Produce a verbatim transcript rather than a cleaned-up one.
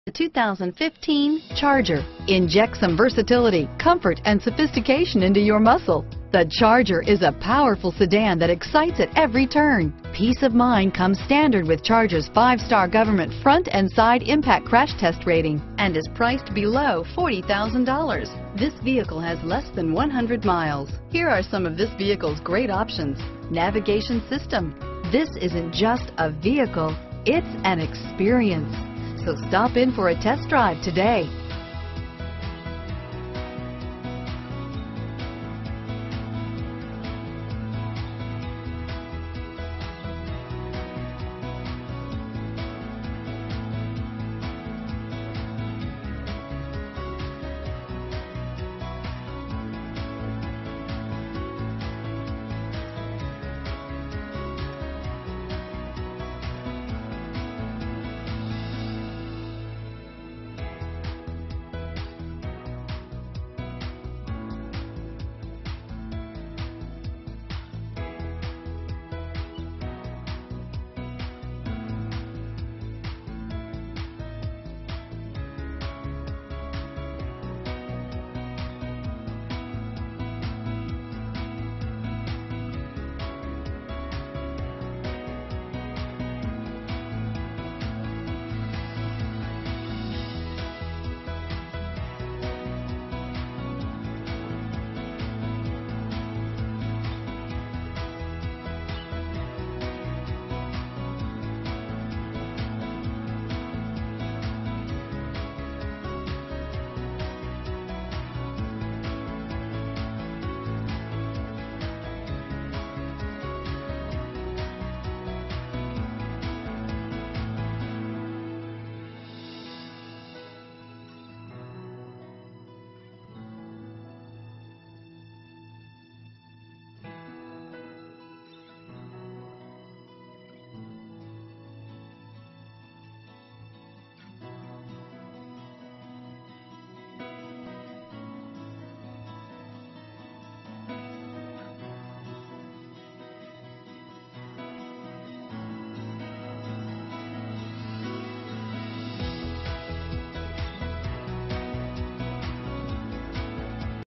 The two thousand fifteen Charger. Inject some versatility, comfort, and sophistication into your muscle. The Charger is a powerful sedan that excites at every turn. Peace of mind comes standard with Charger's five-star government front and side impact crash test rating and is priced below forty thousand dollars. This vehicle has less than one hundred miles. Here are some of this vehicle's great options: navigation system. This isn't just a vehicle, it's an experience. So stop in for a test drive today.